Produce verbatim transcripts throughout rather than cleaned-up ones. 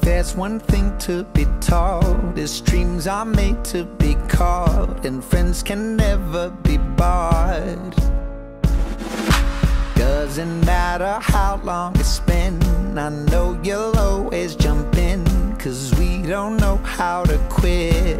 there's one thing to be taught, is dreams are made to be caught, and friends can never be bought. Doesn't matter how long it's been, I know you'll always jump in, 'cause we don't know how to quit.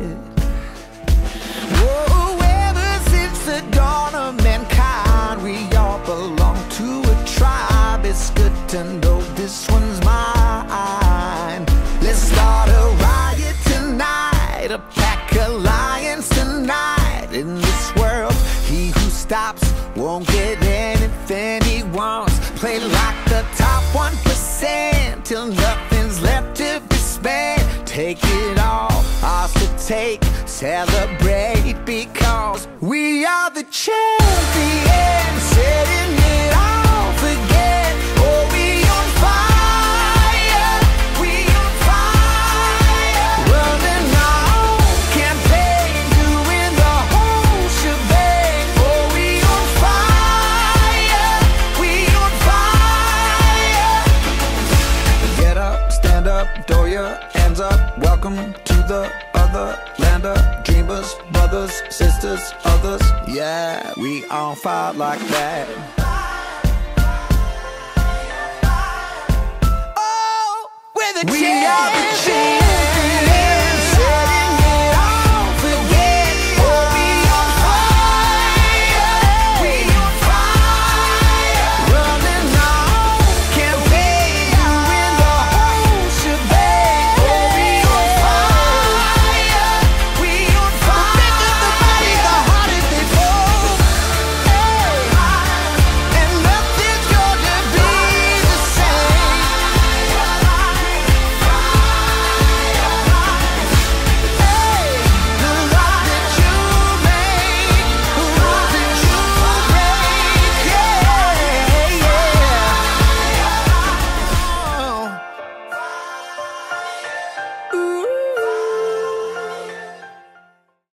Whoa, ever since the dawn of mankind, we all belong to a tribe. It's good to know this one's mine. Let's start a riot tonight, a pack of lions tonight. In this world, he who stops won't get anything he wants. Play like the top one percent till nothing's left to be spent. Take it all, ours to take, celebrate, because we are the champions, setting it off again. Oh, we on fire, we on fire, running our own campaign, doing the whole shebang. Oh, we on fire, we on fire. Get up, stand up, throw your hands up. Welcome to the other land of dreamers, brothers, sisters, others. Yeah, we on fire like that. Oh, we're the champions. We are the champions.